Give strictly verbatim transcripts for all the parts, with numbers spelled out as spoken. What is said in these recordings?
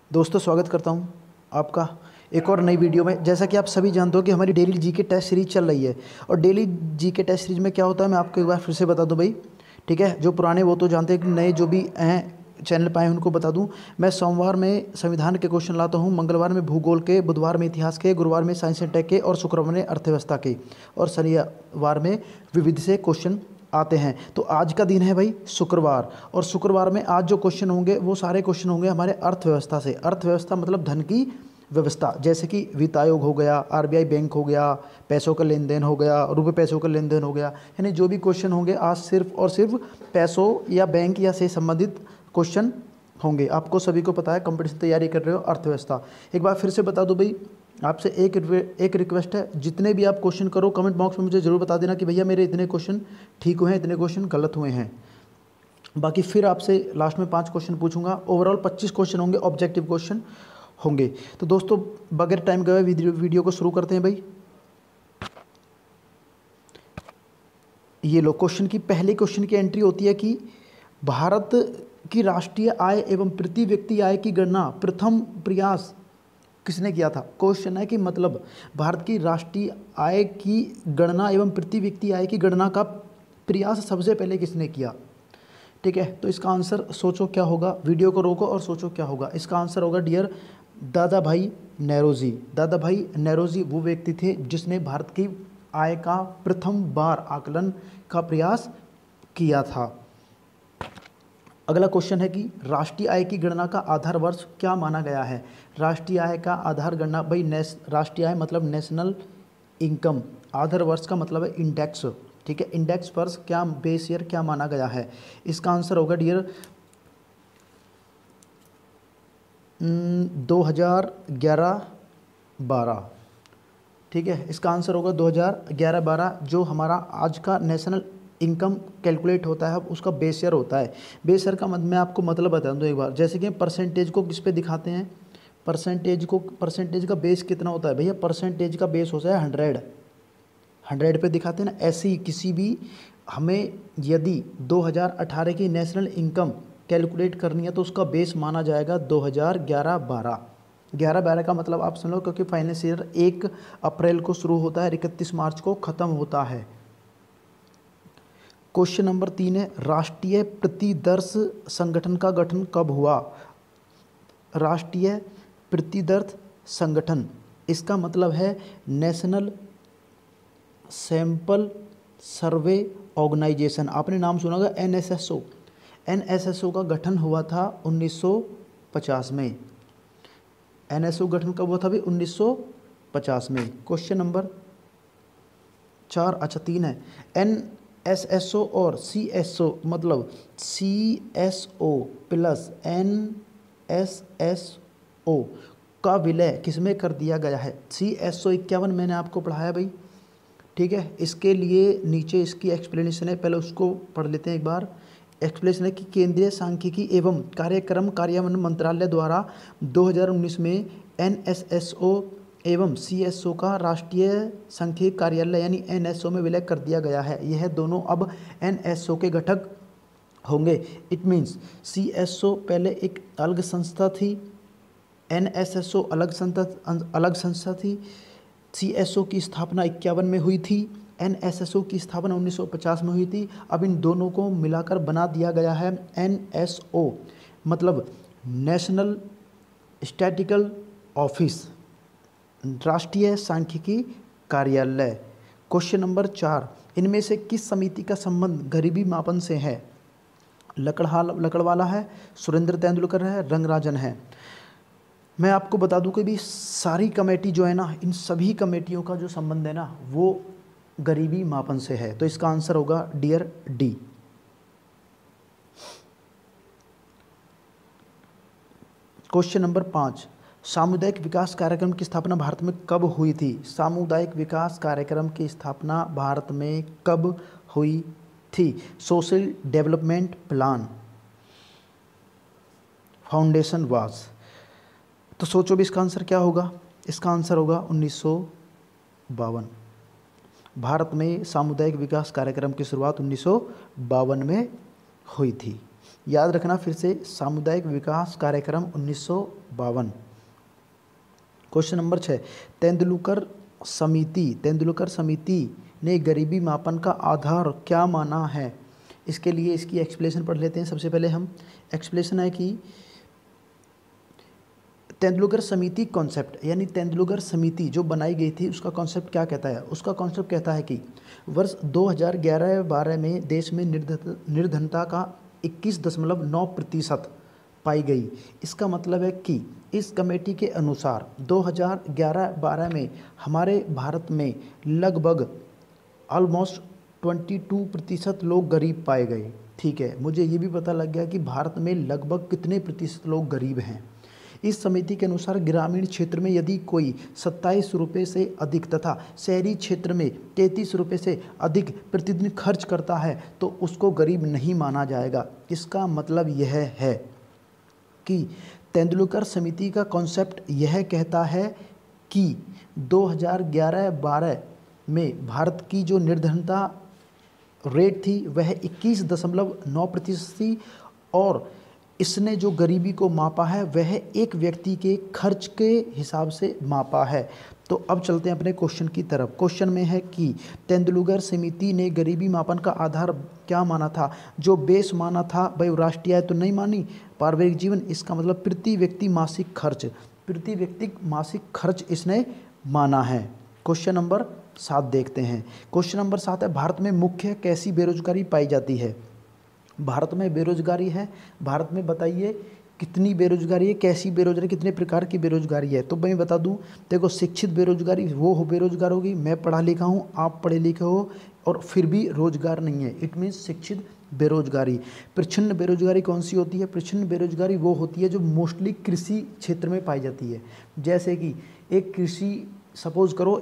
दोस्तों स्वागत करता हूं आपका एक और नई वीडियो में। जैसा कि आप सभी जानते हो कि हमारी डेली जीके टेस्ट सीरीज चल रही है और डेली जीके टेस्ट सीरीज में क्या होता है मैं आपको एक बार फिर से बता दूं भाई, ठीक है। जो पुराने वो तो जानते हैं कि नए जो भी हैं चैनल पाए उनको बता दूं। मैं सोमवार में संविधान के क्वेश्चन लाता हूं, मंगलवार में भूगोल के, बुधवार में इतिहास के, गुरुवार में साइंस एंड टेक के और शुक्रवार में अर्थव्यवस्था के और शनिवार में विविध से क्वेश्चन आते हैं। तो आज का दिन है भाई शुक्रवार, और शुक्रवार में आज जो क्वेश्चन होंगे वो सारे क्वेश्चन होंगे हमारे अर्थव्यवस्था से। अर्थव्यवस्था मतलब धन की व्यवस्था, जैसे कि वित्त आयोग हो गया, आरबीआई बैंक हो गया, पैसों का लेन देन हो गया, रुपए पैसों का लेन देन हो गया। यानी जो भी क्वेश्चन होंगे आज सिर्फ और सिर्फ पैसों या बैंक या से संबंधित क्वेश्चन होंगे। आपको सभी को पता है, कंपटीशन तैयारी कर रहे हो, अर्थव्यवस्था। एक बार फिर से बता दो भाई, आपसे एक एक रिक्वेस्ट है, जितने भी आप क्वेश्चन करो कमेंट बॉक्स में मुझे ज़रूर बता देना कि भैया मेरे इतने क्वेश्चन ठीक हुए हैं, इतने क्वेश्चन गलत हुए हैं। बाकी फिर आपसे लास्ट में पांच क्वेश्चन पूछूंगा। ओवरऑल पच्चीस क्वेश्चन होंगे, ऑब्जेक्टिव क्वेश्चन होंगे। तो दोस्तों बगैर टाइम गए वीडियो वीडियो को शुरू करते हैं भाई। ये लो क्वेश्चन की पहले क्वेश्चन की एंट्री होती है कि भारत की राष्ट्रीय आय एवं प्रति व्यक्ति आय की गणना प्रथम प्रयास किसने किया था। क्वेश्चन है कि मतलब भारत की राष्ट्रीय आय की गणना एवं प्रति व्यक्ति आय की गणना का प्रयास सबसे पहले किसने किया, ठीक है। तो इसका आंसर सोचो क्या होगा, वीडियो को रोको और सोचो क्या होगा। इसका आंसर होगा डियर दादा भाई नेहरूजी। दादा भाई नेहरूजी वो व्यक्ति थे जिसने भारत की आय का प्रथम बार आकलन का प्रयास किया था। अगला क्वेश्चन है कि राष्ट्रीय आय की गणना का आधार वर्ष क्या माना गया है। राष्ट्रीय आय का आधार गणना भाई नेस राष्ट्रीय आय मतलब नेशनल इनकम, आधार वर्ष का मतलब है इंडेक्स, ठीक है। इंडेक्स वर्ष क्या बेस ईयर क्या माना गया है। इसका आंसर होगा डियर दो हज़ार ग्यारह बारह, ठीक है। इसका आंसर होगा दो हज़ार ग्यारह बारह। जो हमारा आज का नेशनल इनकम कैलकुलेट होता है उसका बेस ईयर होता है। बेस ईयर का मत मैं आपको मतलब बता दूं एक बार। जैसे कि परसेंटेज को किस पे दिखाते हैं, परसेंटेज को परसेंटेज का बेस कितना होता है भैया, परसेंटेज का बेस होता है हंड्रेड, हंड्रेड पे दिखाते हैं ना। ऐसे ही किसी भी हमें यदि दो हज़ार अठारह की नेशनल इनकम कैलकुलेट करनी है तो उसका बेस माना जाएगा दो हज़ार ग्यारह बारह। ग्यारह बारह का मतलब आप समझ लो, क्योंकि फाइनेंस ईयर एक अप्रैल को शुरू होता है, इकतीस मार्च को ख़त्म होता है। क्वेश्चन नंबर तीन है, राष्ट्रीय प्रतिदर्श संगठन का गठन कब हुआ। राष्ट्रीय प्रतिदर्श संगठन, इसका मतलब है नेशनल सैंपल सर्वे ऑर्गेनाइजेशन। आपने नाम सुना होगा N S S O. N S S O का गठन हुआ था उन्नीस सौ पचास में। एन एस ओ गठन कब हुआ था भाई, उन्नीस सौ पचास में। क्वेश्चन नंबर चार, अच्छा तीन है, एन एस एस ओ और सी एस ओ मतलब C S O plus N S S O का विलय किसमें कर दिया गया है। सी एस ओ इक्यावन मैंने आपको पढ़ाया भाई, ठीक है। इसके लिए नीचे इसकी एक्सप्लेनेशन है, पहले उसको पढ़ लेते हैं एक बार। एक्सप्लेनेशन है कि केंद्रीय सांख्यिकी एवं कार्यक्रम कार्यान्वयन मंत्रालय द्वारा दो हज़ार उन्नीस में एन एस एस ओ एवं सी एस ओ का राष्ट्रीय सांख्यिकी कार्यालय यानी एन एस ओ में विलय कर दिया गया है। यह दोनों अब एन एस ओ के घटक होंगे। It means C S O पहले एक अलग संस्था थी, एन एस एस ओ अलग संस्था अलग संस्था थी। सी एस ओ की स्थापना इक्यावन में हुई थी, एन एस एस ओ की स्थापना उन्नीस सौ पचास में हुई थी। अब इन दोनों को मिलाकर बना दिया गया है एन एस ओ मतलब नेशनल स्टैटिकल ऑफिस, राष्ट्रीय सांख्यिकी कार्यालय। क्वेश्चन नंबर चार, इनमें से किस समिति का संबंध गरीबी मापन से है। लकड़हाल लकड़वाला है, सुरेंद्र तेंदुलकर है, रंगराजन है। मैं आपको बता दूं कि भी सारी कमेटी जो है ना, इन सभी कमेटियों का जो संबंध है ना वो गरीबी मापन से है। तो इसका आंसर होगा डियर डी। क्वेश्चन नंबर पाँच, सामुदायिक विकास कार्यक्रम की स्थापना भारत में कब हुई थी। सामुदायिक विकास कार्यक्रम की स्थापना भारत में कब हुई थी। Social development plan foundation was. तो सोचो भी इसका आंसर क्या होगा। इसका आंसर होगा उन्नीस सौ बावन। भारत में सामुदायिक विकास कार्यक्रम की शुरुआत उन्नीस सौ बावन में हुई थी। याद रखना फिर से, सामुदायिक विकास कार्यक्रम उन्नीस सौ बावन। क्वेश्चन नंबर छः, तेंदुलकर समिति तेंदुलकर समिति ने गरीबी मापन का आधार क्या माना है? इसके लिए इसकी एक्सप्लेनेशन पढ़ लेते हैं। सबसे पहले हम एक्सप्लेनेशन है कि तेंदुलकर समिति कॉन्सेप्ट, यानी तेंदुलकर समिति जो बनाई गई थी उसका कॉन्सेप्ट क्या कहता है? उसका कॉन्सेप्ट कहता है कि वर्ष दो हज़ार ग्यारह बारह में देश में निर्धन निर्धनता का इक्कीस दशमलव नौ प्रतिशत पाई गई। इसका मतलब है कि इस कमेटी के अनुसार दो हज़ार ग्यारह बारह में हमारे भारत में लगभग ऑलमोस्ट बाईस प्रतिशत लोग गरीब पाए गए। ठीक है, मुझे ये भी पता लग गया कि भारत में लगभग कितने प्रतिशत लोग गरीब हैं। इस समिति के अनुसार ग्रामीण क्षेत्र में यदि कोई सत्ताईस रुपये से अधिक तथा शहरी क्षेत्र में तैंतीस रुपये से अधिक प्रतिदिन खर्च करता है तो उसको गरीब नहीं माना जाएगा। इसका मतलब यह है कि तेंदुलकर समिति का कॉन्सेप्ट यह कहता है कि दो हज़ार ग्यारह बारह में भारत की जो निर्धनता रेट थी वह इक्कीस दशमलव नौ प्रतिशत थी और इसने जो गरीबी को मापा है वह एक व्यक्ति के खर्च के हिसाब से मापा है। तो अब चलते हैं अपने क्वेश्चन की तरफ। क्वेश्चन में है कि तेंदुलकर समिति ने गरीबी मापन का आधार क्या माना था? जो बेस माना था भाई राष्ट्रीय आय तो नहीं मानी, पारिवारिक जीवन, इसका मतलब प्रति व्यक्ति मासिक खर्च, प्रति व्यक्ति मासिक खर्च इसने माना है। क्वेश्चन नंबर सात देखते हैं। क्वेश्चन नंबर सात है, भारत में मुख्य कैसी बेरोजगारी पाई जाती है? भारत में बेरोजगारी है, भारत में बताइए कितनी बेरोजगारी है, कैसी बेरोजगारी, कितने प्रकार की बेरोजगारी है? तो मैं बता दूं, देखो शिक्षित बेरोजगारी वो हो बेरोजगार होगी, मैं पढ़ा लिखा हूँ, आप पढ़े लिखे हो और फिर भी रोजगार नहीं है, इट मीन्स शिक्षित बेरोजगारी। प्रच्छन्न बेरोजगारी कौन सी होती है? प्रच्छन्न बेरोजगारी वो होती है जो मोस्टली कृषि क्षेत्र में पाई जाती है। जैसे कि एक कृषि, सपोज करो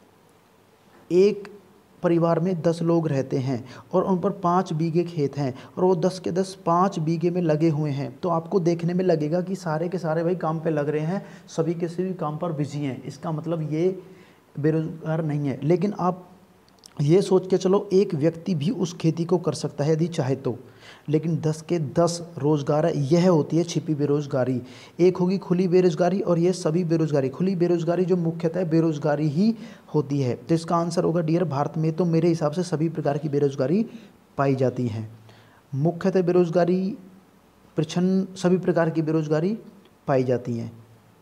एक परिवार में दस लोग रहते हैं और उन पर पाँच बीघे खेत हैं और वो दस के दस पाँच बीघे में लगे हुए हैं, तो आपको देखने में लगेगा कि सारे के सारे भाई काम पे लग रहे हैं, सभी के सभी काम पर बिजी हैं। इसका मतलब ये बेरोजगार नहीं है। लेकिन आप ये सोच के चलो एक व्यक्ति भी उस खेती को कर सकता है यदि चाहे तो, लेकिन दस के दस रोजगार है, यह होती है छिपी बेरोजगारी। एक होगी खुली बेरोजगारी और ये सभी बेरोजगारी। खुली बेरोजगारी जो मुख्यतः बेरोजगारी ही होती है। तो इसका आंसर होगा डियर, भारत में तो मेरे हिसाब से सभी प्रकार की बेरोजगारी पाई जाती हैं। मुख्यतः बेरोजगारी, प्रच्छन्न सभी प्रकार की बेरोजगारी पाई जाती हैं।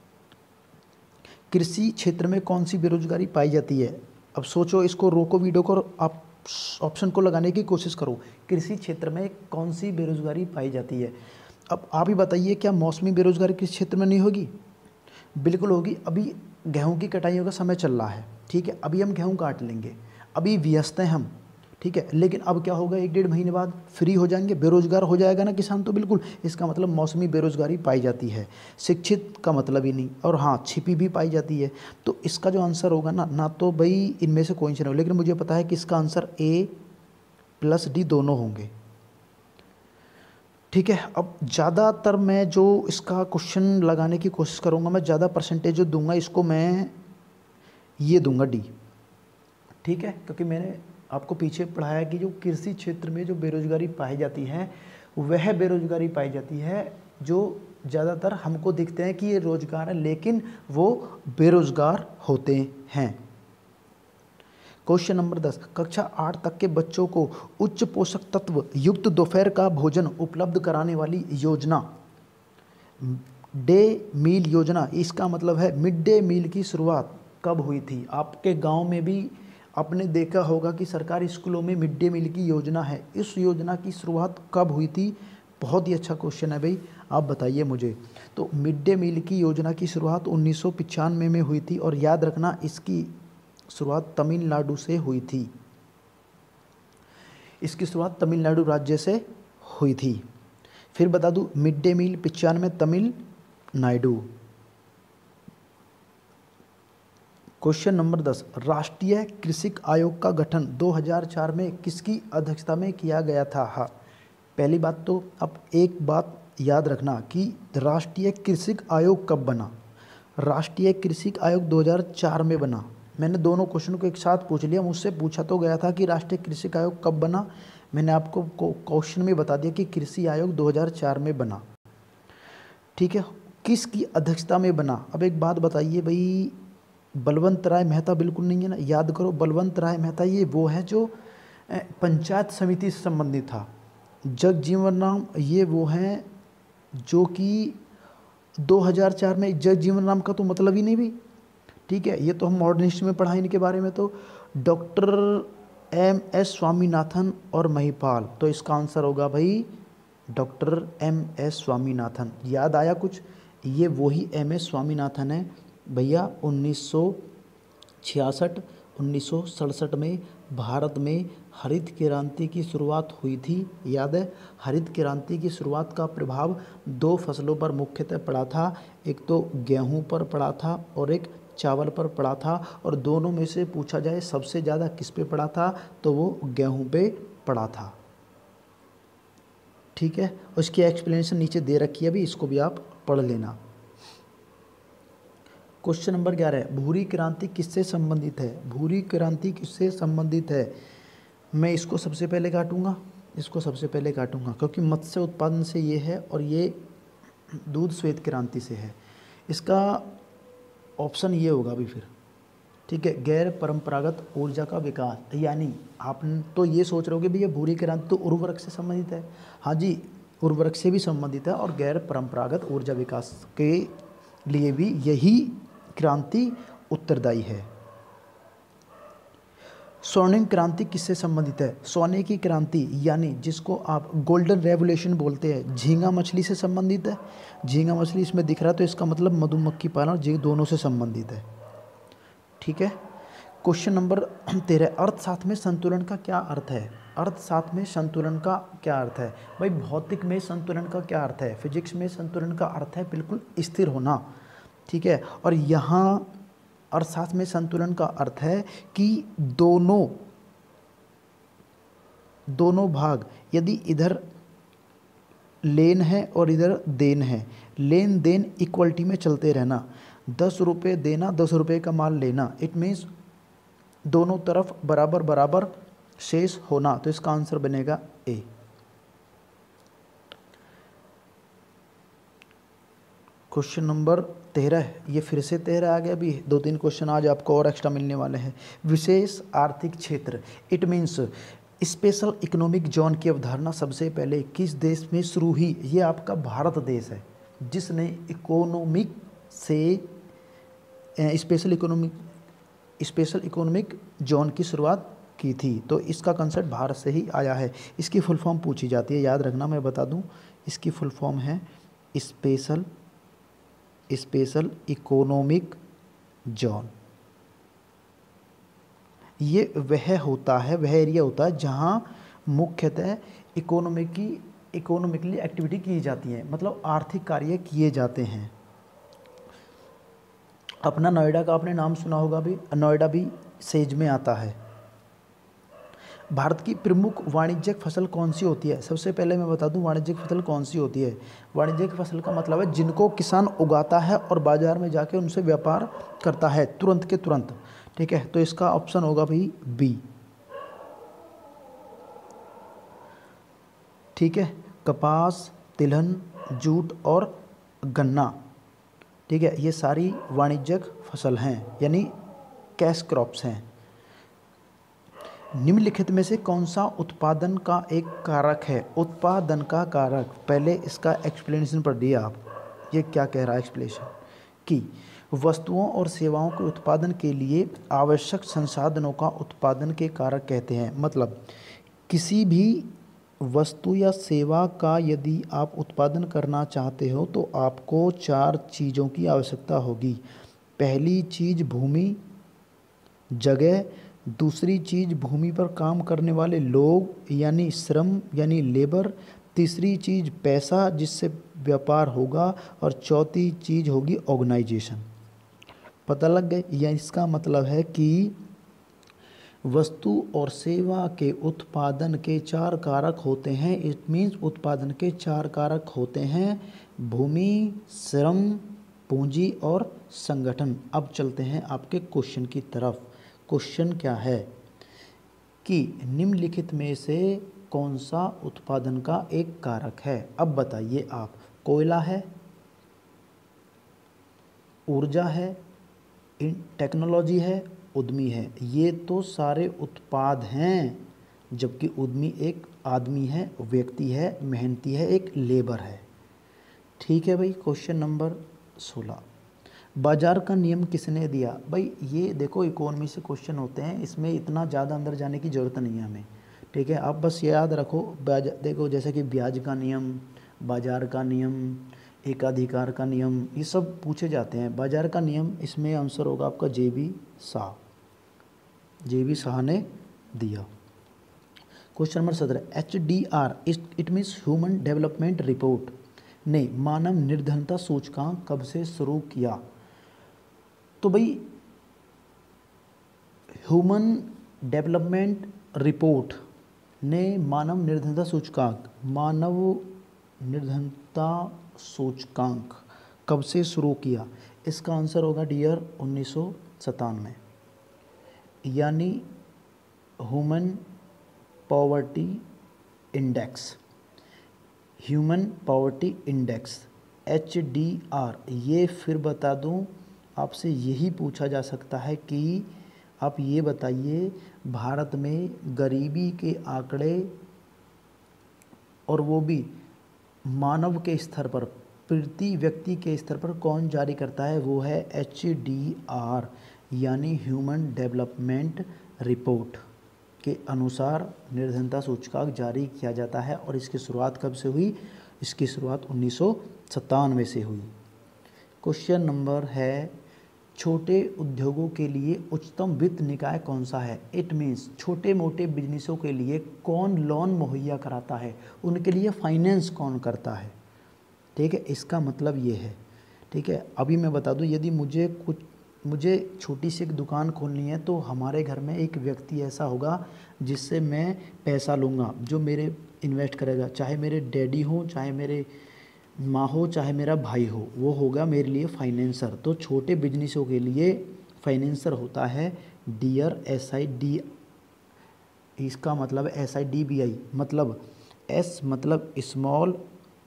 कृषि क्षेत्र में कौन सी बेरोजगारी पाई जाती है? अब सोचो, इसको रोको वीडियो को, आप ऑप्शन को लगाने की कोशिश करो। कृषि क्षेत्र में कौन सी बेरोजगारी पाई जाती है? अब आप ही बताइए, क्या मौसमी बेरोजगारी कृषि क्षेत्र में नहीं होगी? बिल्कुल होगी। अभी गेहूं की कटाइयों का समय चल रहा है, ठीक है, अभी हम गेहूं काट लेंगे, अभी व्यस्त हैं हम, ठीक है, लेकिन अब क्या होगा, एक डेढ़ महीने बाद फ्री हो जाएंगे, बेरोजगार हो जाएगा ना किसान, तो बिल्कुल इसका मतलब मौसमी बेरोजगारी पाई जाती है। शिक्षित का मतलब ही नहीं, और हाँ छिपी भी पाई जाती है। तो इसका जो आंसर होगा ना ना तो भाई इनमें से कोई नहीं होगा, लेकिन मुझे पता है कि इसका आंसर ए प्लस डी दोनों होंगे। ठीक है, अब ज़्यादातर मैं जो इसका क्वेश्चन लगाने की कोशिश करूँगा, मैं ज़्यादा परसेंटेज जो दूंगा इसको मैं ये दूंगा डी, ठीक है, क्योंकि मैंने आपको पीछे पढ़ाया कि जो कृषि क्षेत्र में जो बेरोजगारी पाई जाती है वह बेरोजगारी पाई जाती है जो ज़्यादातर हमको दिखते हैं कि ये रोजगार है लेकिन वो बेरोजगार होते हैं। क्वेश्चन नंबर दस, कक्षा आठ तक के बच्चों को उच्च पोषक तत्व युक्त दोपहर का भोजन उपलब्ध कराने वाली योजना डे मील योजना, इसका मतलब है मिड डे मील की शुरुआत कब हुई थी? आपके गांव में भी आपने देखा होगा कि सरकारी स्कूलों में मिड डे मील की योजना है। इस योजना की शुरुआत कब हुई थी? बहुत ही अच्छा क्वेश्चन है भाई, आप बताइए मुझे। तो मिड डे मील की योजना की शुरुआत उन्नीस सौ पचानवे में हुई थी और याद रखना इसकी शुरुआत तमिलनाडु से हुई थी। इसकी शुरुआत तमिलनाडु राज्य से हुई थी। फिर बता दूं, मिड डे मील पचानवे तमिलनाडु। क्वेश्चन नंबर दस, राष्ट्रीय कृषि आयोग का गठन दो हज़ार चार में किसकी अध्यक्षता में किया गया था? हाँ, पहली बात तो अब एक बात याद रखना कि राष्ट्रीय कृषि आयोग कब बना। राष्ट्रीय कृषि आयोग दो हज़ार चार में बना। मैंने दोनों क्वेश्चन को एक साथ पूछ लिया, मुझसे पूछा तो गया था कि राष्ट्रीय कृषि आयोग कब बना, मैंने आपको क्वेश्चन में बता दिया कि कृषि आयोग दो हज़ार चार में बना, ठीक है। किसकी अध्यक्षता में बना? अब एक बात बताइए भाई, बलवंत राय मेहता बिल्कुल नहीं है ना, याद करो बलवंत राय मेहता ये वो है जो पंचायत समिति से संबंधित था। जगजीवन राम ये वो हैं जो कि दो हज़ार चार में, जगजीवन राम का तो मतलब ही नहीं भी, ठीक है, ये तो हम मॉडर्न हिस्ट्री में पढ़ा इनके बारे में। तो डॉक्टर एम एस स्वामीनाथन और महिपाल, तो इसका आंसर होगा भाई डॉक्टर एम एस स्वामीनाथन। याद आया कुछ? ये वही एम एस स्वामीनाथन है भैया, उन्नीस सौ छियासठ उन्नीस सौ सड़सठ में भारत में हरित क्रांति की शुरुआत हुई थी। याद है? हरित क्रांति की शुरुआत का प्रभाव दो फसलों पर मुख्यतः पड़ा था, एक तो गेहूं पर पड़ा था और एक चावल पर पड़ा था। और दोनों में से पूछा जाए सबसे ज़्यादा किस पे पड़ा था, तो वो गेहूं पे पड़ा था, ठीक है। उसकी एक्सप्लेनेशन नीचे दे रखी है अभी, इसको भी आप पढ़ लेना। क्वेश्चन नंबर ग्यारह है, भूरी क्रांति किससे संबंधित है? भूरी क्रांति किससे संबंधित है? मैं इसको सबसे पहले काटूंगा, इसको सबसे पहले काटूंगा क्योंकि मत्स्य उत्पादन से ये है और ये दूध श्वेत क्रांति से है। इसका ऑप्शन ये होगा भी फिर, ठीक है, गैर परंपरागत ऊर्जा का विकास। यानी आप तो ये सोच रहे हो कि भैया भूरी क्रांति तो उर्वरक से संबंधित है। हाँ जी, उर्वरक से भी संबंधित है और गैर परंपरागत ऊर्जा विकास के लिए भी यही क्रांति उत्तरदायी है। स्वर्णिम क्रांति किससे संबंधित है? सोने की क्रांति यानी जिसको आप गोल्डन रेवोल्यूशन बोलते हैं, झींगा मछली से संबंधित है। झींगा मछली इसमें दिख रहा है तो इसका मतलब मधुमक्खी पालन और झींगा दोनों से संबंधित है, ठीक है। क्वेश्चन नंबर तेरह, अर्थशास्त्र में संतुलन का क्या अर्थ है? अर्थशास्त्र में संतुलन का क्या अर्थ है? भाई भौतिक में संतुलन का क्या अर्थ है? फिजिक्स में संतुलन का अर्थ है बिल्कुल स्थिर होना, ठीक है। और यहाँ अर्थशास्त्र में संतुलन का अर्थ है कि दोनों दोनों भाग, यदि इधर लेन है और इधर देन है, लेन देन इक्वलिटी में चलते रहना, दस रुपये देना दस रुपये का माल लेना, इट मीन्स दोनों तरफ बराबर बराबर शेष होना। तो इसका आंसर बनेगा ए। क्वेश्चन नंबर तेरह, ये फिर से तेरह आ गया, अभी दो तीन क्वेश्चन आज आपको और एक्स्ट्रा मिलने वाले हैं। विशेष आर्थिक क्षेत्र, it means special economic zone की अवधारणा सबसे पहले किस देश में शुरू हुई? ये आपका भारत देश है जिसने इकोनॉमिक से special economic special economic zone की शुरुआत की थी। तो इसका कंसेप्ट भारत से ही आया है। इसकी फुल फॉर्म पूछी जाती है, याद रखना, मैं बता दूं, इसकी फुल फॉर्म है स्पेशल स्पेशल इकोनॉमिक जोन। ये वह होता है वह एरिया होता है जहां मुख्यतः इकोनॉमिक की इकोनॉमिकली एक्टिविटी की जाती है, मतलब आर्थिक कार्य किए जाते हैं। अपना नोएडा का आपने नाम सुना होगा भी, नोएडा भी सेज में आता है। भारत की प्रमुख वाणिज्यिक फसल कौन सी होती है? सबसे पहले मैं बता दूं वाणिज्यिक फसल कौन सी होती है। वाणिज्यिक फसल का मतलब है जिनको किसान उगाता है और बाजार में जाके उनसे व्यापार करता है तुरंत के तुरंत, ठीक है। तो इसका ऑप्शन होगा भाई बी, ठीक है। कपास, तिलहन, जूट और गन्ना, ठीक है, ये सारी वाणिज्यिक फसल हैं यानी कैश क्रॉप्स हैं। निम्नलिखित में से कौन सा उत्पादन का एक कारक है? उत्पादन का कारक, पहले इसका एक्सप्लेनेशन पढ़ दिया आप, ये क्या कह रहा है एक्सप्लेनेशन, कि वस्तुओं और सेवाओं के उत्पादन के लिए आवश्यक संसाधनों का उत्पादन के कारक कहते हैं। मतलब किसी भी वस्तु या सेवा का यदि आप उत्पादन करना चाहते हो तो आपको चार चीज़ों की आवश्यकता होगी। पहली चीज़ भूमि, जगह, दूसरी चीज़ भूमि पर काम करने वाले लोग यानी श्रम यानी लेबर, तीसरी चीज़ पैसा जिससे व्यापार होगा, और चौथी चीज़ होगी ऑर्गेनाइजेशन। पता लग गए? या इसका मतलब है कि वस्तु और सेवा के उत्पादन के चार कारक होते हैं। इट मीन्स उत्पादन के चार कारक होते हैं भूमि, श्रम, पूंजी और संगठन। अब चलते हैं आपके क्वेश्चन की तरफ। क्वेश्चन क्या है कि निम्नलिखित में से कौन सा उत्पादन का एक कारक है? अब बताइए आप, कोयला है, ऊर्जा है, इन टेक्नोलॉजी है, उद्यमी है। ये तो सारे उत्पाद हैं, जबकि उद्यमी एक आदमी है, व्यक्ति है, मेहनती है, एक लेबर है। ठीक है भाई। क्वेश्चन नंबर सोलह, बाजार का नियम किसने दिया? भाई ये देखो इकोनॉमी से क्वेश्चन होते हैं, इसमें इतना ज़्यादा अंदर जाने की ज़रूरत नहीं है हमें। ठीक है, आप बस याद रखो, ब्याज देखो जैसे कि ब्याज का नियम, बाजार का नियम, एकाधिकार का नियम, ये सब पूछे जाते हैं। बाजार का नियम, इसमें आंसर होगा आपका J B Shah, J B Shah ने दिया। क्वेश्चन नंबर सत्रह, H D R it means human development report ने मानव निर्धनता सूचकांक कब से शुरू किया? तो भाई ह्यूमन डेवलपमेंट रिपोर्ट ने मानव निर्धनता सूचकांक मानव निर्धनता सूचकांक कब से शुरू किया? इसका आंसर होगा डियर उन्नीस सौ सतानवे, यानी human poverty index, human poverty index H D R. ये फिर बता दूं, आपसे यही पूछा जा सकता है कि आप ये बताइए भारत में गरीबी के आंकड़े और वो भी मानव के स्तर पर, प्रति व्यक्ति के स्तर पर कौन जारी करता है? वो है एच डी आर, यानी ह्यूमन डेवलपमेंट रिपोर्ट के अनुसार निर्धनता सूचकांक जारी किया जाता है। और इसकी शुरुआत कब से हुई? इसकी शुरुआत उन्नीस सौ सत्तानवे से हुई। क्वेश्चन नंबर है, छोटे उद्योगों के लिए उच्चतम वित्त निकाय कौन सा है? इट मीन्स छोटे मोटे बिजनेसों के लिए कौन लोन मुहैया कराता है, उनके लिए फाइनेंस कौन करता है? ठीक है, इसका मतलब ये है। ठीक है, अभी मैं बता दूं, यदि मुझे कुछ मुझे छोटी सी एक दुकान खोलनी है, तो हमारे घर में एक व्यक्ति ऐसा होगा जिससे मैं पैसा लूँगा, जो मेरे इन्वेस्ट करेगा, चाहे मेरे डैडी हो, चाहे मेरे माँ हो, चाहे मेरा भाई हो, वो होगा मेरे लिए फाइनेंसर। तो छोटे बिजनेसों के लिए फाइनेंसर होता है डियर एस आई डी, इसका मतलब S I D B I, मतलब एस मतलब स्मॉल,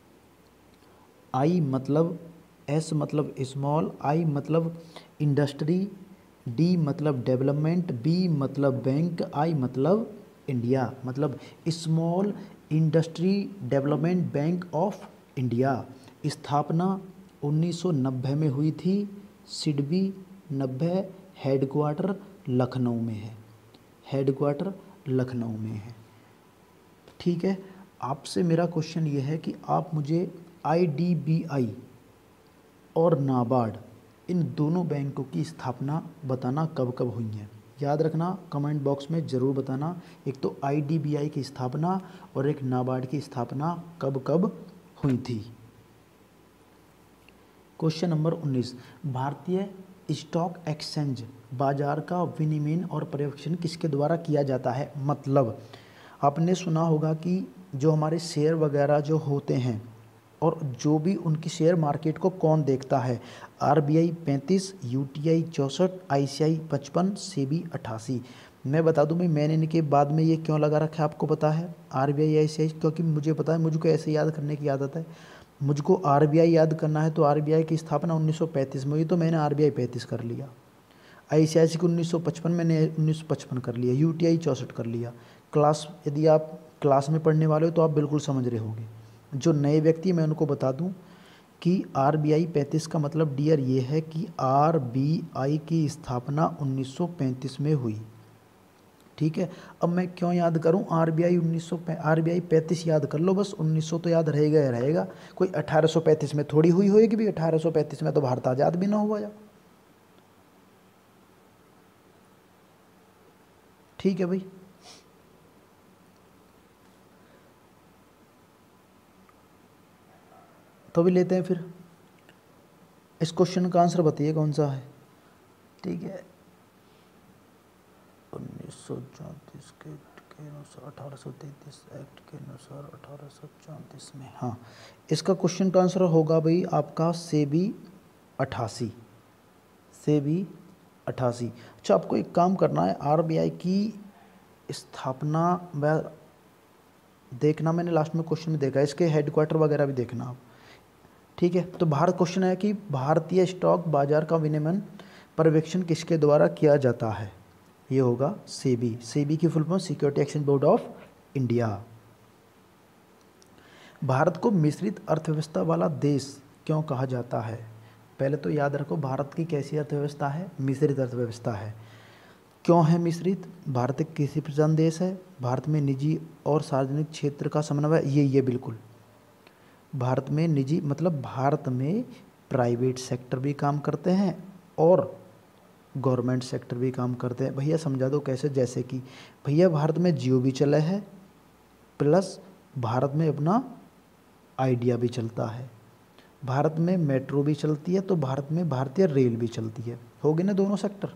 आई मतलब एस मतलब स्मॉल, आई मतलब इंडस्ट्री, डी मतलब डेवलपमेंट, बी मतलब बैंक, आई मतलब इंडिया, मतलब small industry development bank of India. स्थापना उन्नीस सौ नब्बे में हुई थी, सिडबी नब्बे, हेडक्वार्टर लखनऊ में है, हेडक्वार्टर लखनऊ में है। ठीक है, आपसे मेरा क्वेश्चन ये है कि आप मुझे आई डी बी आई और नाबार्ड, इन दोनों बैंकों की स्थापना बताना कब कब हुई है। याद रखना, कमेंट बॉक्स में ज़रूर बताना, एक तो आई डी बी आई की स्थापना और एक नाबार्ड की स्थापना कब कब हुई थी। क्वेश्चन नंबर उन्नीस, भारतीय स्टॉक एक्सचेंज बाजार का विनियमन और पर्यवेक्षण किसके द्वारा किया जाता है? मतलब आपने सुना होगा कि जो हमारे शेयर वगैरह जो होते हैं और जो भी उनकी शेयर मार्केट को कौन देखता है? आरबीआई पैंतीस, यूटीआई चौंसठ, आईसीआई पचपन, सेबी अट्ठासी। मैं बता दूं मैं मैंने इनके बाद में ये क्यों लगा रखा है आपको पता है? आरबीआई आईसीआई, क्योंकि मुझे पता है, मुझको ऐसे याद करने की आदत है। मुझको आरबीआई याद करना है तो आरबीआई की स्थापना उन्नीस सौ पैंतीस में हुई, तो मैंने आरबीआई पैंतीस कर लिया। आईसीआईसी को उन्नीस सौ पचपन मैंने उन्नीस सौ पचपन कर लिया, यूटीआई चौंसठ कर लिया। क्लास, यदि आप क्लास में पढ़ने वाले हो तो आप बिल्कुल समझ रहे होंगे। जो नए व्यक्ति, मैं उनको बता दूं कि आरबीआई पैंतीस का मतलब डियर ये है कि आरबीआई की स्थापना उन्नीस सौ पैंतीस में हुई। ठीक है, अब मैं क्यों याद करूं आरबीआई उन्नीस सौ आरबीआई पैंतीस याद कर लो बस, उन्नीस सौ तो याद रहेगा ही रहेगा। कोई अठारह सौ पैंतीस में थोड़ी हुई होगी भी, अठारह सौ पैंतीस में तो भारत आज़ाद भी ना हुआ जा। ठीक है भाई, तो भी लेते हैं फिर। इस क्वेश्चन का आंसर बताइए कौन सा है। ठीक है, उन्नीस सौ चौंतीस के के अनुसार, अठारह सौ तैंतीस एक्ट के अनुसार अठारह सौ चौंतीस में, हाँ इसका क्वेश्चन का आंसर होगा भाई आपका सेबी अट्ठासी, सेबी अट्ठासी। अच्छा, आपको एक काम करना है, आरबीआई की स्थापना देखना, मैंने लास्ट में क्वेश्चन में देखा, इसके हेडक्वार्टर वगैरह भी देखना आप, ठीक है। तो भारत क्वेश्चन है कि भारतीय स्टॉक बाजार का विनियमन पर्यवेक्षण किसके द्वारा किया जाता है? ये होगा सेबी। सेबी की full form security exchange board of India. भारत को मिश्रित अर्थव्यवस्था वाला देश क्यों कहा जाता है? पहले तो याद रखो भारत की कैसी अर्थव्यवस्था है? मिश्रित अर्थव्यवस्था है। क्यों है मिश्रित? भारत एक कृषि प्रधान देश है, भारत में निजी और सार्वजनिक क्षेत्र का समन्वय, ये ये बिल्कुल भारत में निजी मतलब भारत में प्राइवेट सेक्टर भी काम करते हैं और गवर्नमेंट सेक्टर भी काम करते हैं। भैया समझा दो कैसे, जैसे कि भैया भारत में जियो भी चला है, प्लस भारत में अपना आइडिया भी चलता है, भारत में मेट्रो भी चलती है, तो भारत में भारतीय रेल भी चलती है, हो गए ना दोनों सेक्टर।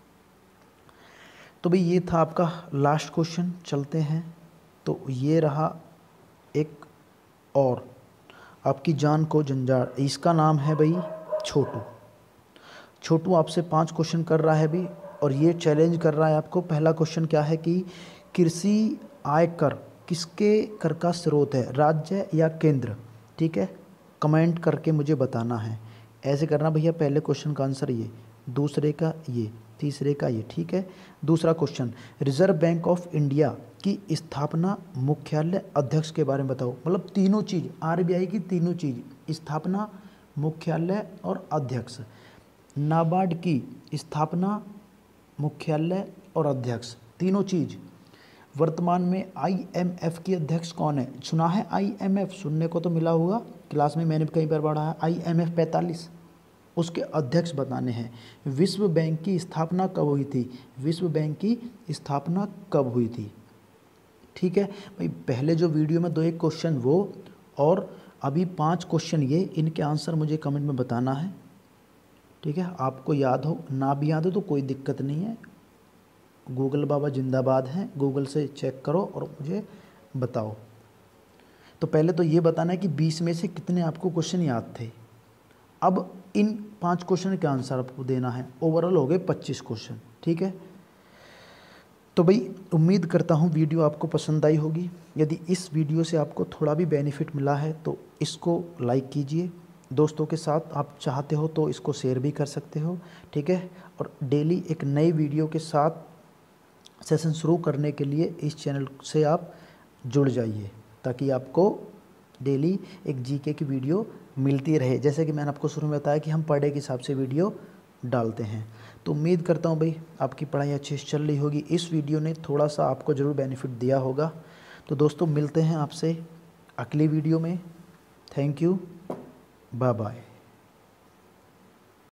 तो भाई ये था आपका लास्ट क्वेश्चन। चलते हैं, तो ये रहा एक और आपकी जान को जंजाल, इसका नाम है भाई छोटू। छोटू आपसे पांच क्वेश्चन कर रहा है अभी, और ये चैलेंज कर रहा है आपको। पहला क्वेश्चन क्या है कि कृषि आयकर किसके कर का स्रोत है, राज्य या केंद्र? ठीक है, कमेंट करके मुझे बताना है। ऐसे करना भैया, पहले क्वेश्चन का आंसर ये, दूसरे का ये, तीसरे का ये, ठीक है। दूसरा question, reserve bank of India की स्थापना, मुख्यालय, अध्यक्ष के बारे में बताओ। मतलब तीनों चीज़, आरबीआई की तीनों चीज़, स्थापना, मुख्यालय और अध्यक्ष। नाबार्ड की स्थापना, मुख्यालय और अध्यक्ष, तीनों चीज़। वर्तमान में आईएमएफ की अध्यक्ष कौन है? सुना है आईएमएफ, सुनने को तो मिला होगा, क्लास में मैंने भी कई बार पढ़ा है। आईएमएफ पैंतालीस, उसके अध्यक्ष बताने हैं। विश्व बैंक की स्थापना कब हुई थी? विश्व बैंक की स्थापना कब हुई थी? ठीक है भाई, पहले जो वीडियो में दो एक क्वेश्चन वो, और अभी पांच क्वेश्चन ये, इनके आंसर मुझे कमेंट में बताना है, ठीक है। आपको याद हो, ना भी याद हो तो कोई दिक्कत नहीं है, गूगल बाबा जिंदाबाद हैं, गूगल से चेक करो और मुझे बताओ। तो पहले तो ये बताना है कि बीस में से कितने आपको क्वेश्चन याद थे। अब इन पांच क्वेश्चन के आंसर आपको देना है, ओवरऑल हो गए पच्चीस क्वेश्चन, ठीक है। तो भाई उम्मीद करता हूँ वीडियो आपको पसंद आई होगी। यदि इस वीडियो से आपको थोड़ा भी बेनिफिट मिला है तो इसको लाइक कीजिए, दोस्तों के साथ आप चाहते हो तो इसको शेयर भी कर सकते हो, ठीक है। और डेली एक नई वीडियो के साथ सेशन शुरू करने के लिए इस चैनल से आप जुड़ जाइए, ताकि आपको डेली एक जीके की वीडियो मिलती रहे। जैसे कि मैंने आपको शुरू में बताया कि हम पर डे के हिसाब से वीडियो डालते हैं। तो उम्मीद करता हूँ भाई आपकी पढ़ाई अच्छी से चल रही होगी, इस वीडियो ने थोड़ा सा आपको ज़रूर बेनिफिट दिया होगा। तो दोस्तों मिलते हैं आपसे अगली वीडियो में। Thank you, bye bye.